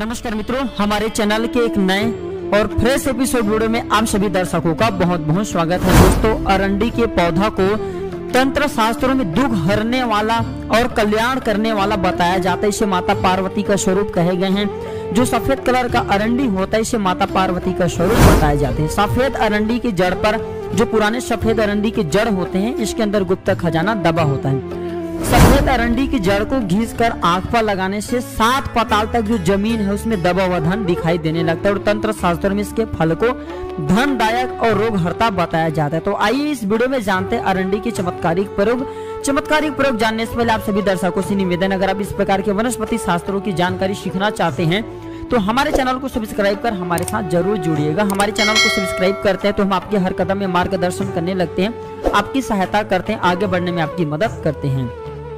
नमस्कार मित्रों, हमारे चैनल के एक नए और फ्रेश एपिसोड वीडियो में आप सभी दर्शकों का बहुत बहुत स्वागत है। दोस्तों, अरंडी के पौधा को तंत्र शास्त्रों में दुख हरने वाला और कल्याण करने वाला बताया जाता है। इसे माता पार्वती का स्वरूप कहे गए हैं। जो सफेद कलर का अरंडी होता है इसे माता पार्वती का स्वरूप बताए जाते हैं। सफेद अरंडी की जड़ पर, जो पुराने सफेद अरंडी के जड़ होते हैं, इसके अंदर गुप्त खजाना दबा होता है। सफेद अरंडी की जड़ को घिसकर आंख पर लगाने से 7 पाताल तक जो जमीन है उसमें दबा हुआ धन दिखाई देने लगता है और तंत्र शास्त्र में इसके फल को धनदायक और रोग हरता बताया जाता है। तो आइए इस वीडियो में जानते हैं अरंडी की चमत्कारिक प्रयोग जानने से पहले आप सभी दर्शकों से निवेदन, अगर आप इस प्रकार के वनस्पति शास्त्रों की जानकारी सीखना चाहते हैं तो हमारे चैनल को सब्सक्राइब कर हमारे साथ जरूर जुड़िएगा। हमारे चैनल को सब्सक्राइब करते हैं तो हम आपके हर कदम में मार्गदर्शन करने लगते हैं, आपकी सहायता करते हैं, आगे बढ़ने में आपकी मदद करते हैं।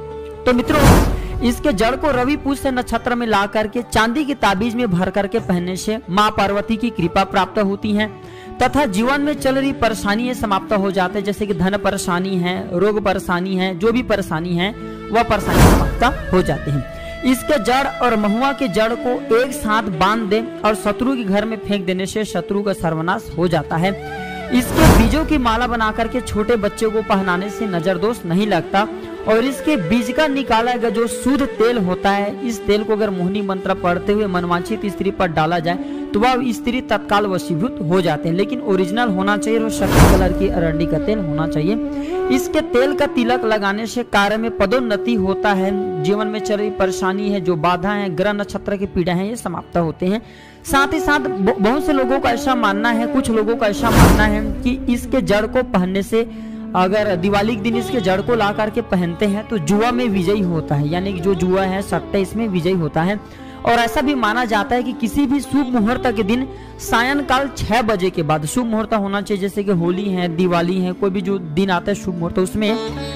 तो मित्रों, इसके जड़ को रवि पुष्य नक्षत्र में ला करके चांदी की ताबीज में भर करके पहनने से माँ पार्वती की कृपा प्राप्त होती है तथा जीवन में चल रही परेशानी समाप्त हो जाते हैं। जैसे कि धन परेशानी है, रोग परेशानी है, जो भी परेशानी है वह परेशानी समाप्त हो जाते हैं। इसके जड़ और महुआ के जड़ को एक साथ बांध दे और शत्रु के घर में फेंक देने से शत्रु का सर्वनाश हो जाता है। इसके बीजों की माला बना करके छोटे बच्चों को पहनाने से नजर दोष नहीं लगता और इसके बीज का निकाला गया जो शुद्ध तेल होता है, इस तेल को अगर मोहिनी मंत्र पढ़ते हुए मनवांछित स्त्री पर डाला जाए तो वह स्त्री तत्काल वशीभूत हो जाते हैं। लेकिन ओरिजिनल होना चाहिए और सफेद कलर की अरंडी का तेल होना चाहिए। इसके तेल का तिलक लगाने से कार्य में पदोन्नति होता है। जीवन में चल रही परेशानी है, जो बाधा है, ग्रह नक्षत्र की पीड़ा है, ये समाप्त होते हैं। साथ ही साथ बहुत से लोगों का ऐसा मानना है, कुछ लोगों का ऐसा मानना है कि इसके जड़ को पहनने से, अगर दिवाली के दिन इसके जड़ को ला करके पहनते हैं तो जुआ में विजयी होता है, यानी कि जो जुआ है, सट्टे, इसमें विजयी होता है। और ऐसा भी माना जाता है कि किसी भी शुभ मुहूर्त के दिन सायंकाल 6 बजे के बाद शुभ मुहूर्त होना चाहिए। जैसे कि होली है, दिवाली है, कोई भी जो दिन आता है शुभ मुहूर्त, उसमें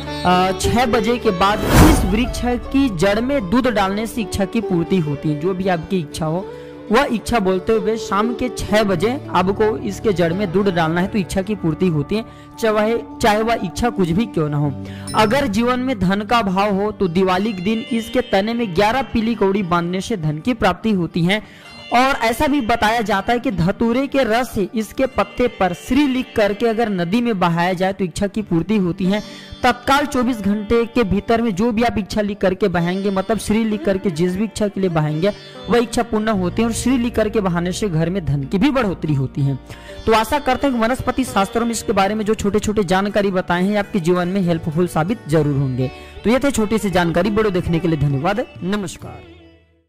6 बजे के बाद इस वृक्ष की जड़ में दूध डालने से इच्छा की पूर्ति होती है। जो भी आपकी इच्छा हो वह इच्छा बोलते हुए शाम के 6 बजे आपको इसके जड़ में दूध डालना है तो इच्छा की पूर्ति होती है, चाहे वह इच्छा कुछ भी क्यों ना हो। अगर जीवन में धन का भाव हो तो दिवाली के दिन इसके तने में 11 पीली कौड़ी बांधने से धन की प्राप्ति होती है। और ऐसा भी बताया जाता है कि धतूरे के रस से इसके पत्ते पर श्री लिख करके अगर नदी में बहाया जाए तो इच्छा की पूर्ति होती है। तत्काल 24 घंटे के भीतर में जो भी आप इच्छा लिख करके बहाएंगे, मतलब श्री लिख करके जिस भी इच्छा के लिए बहाएंगे वह इच्छा पूर्ण होती है और श्री लिख करके बहाने से घर में धन की भी बढ़ोतरी होती है। तो आशा करते हैं कि वनस्पति शास्त्रों में इसके बारे में जो छोटे छोटे जानकारी बताए हैं आपके जीवन में हेल्पफुल साबित जरूर होंगे। तो ये थे छोटी सी जानकारी। वीडियो देखने के लिए धन्यवाद। नमस्कार।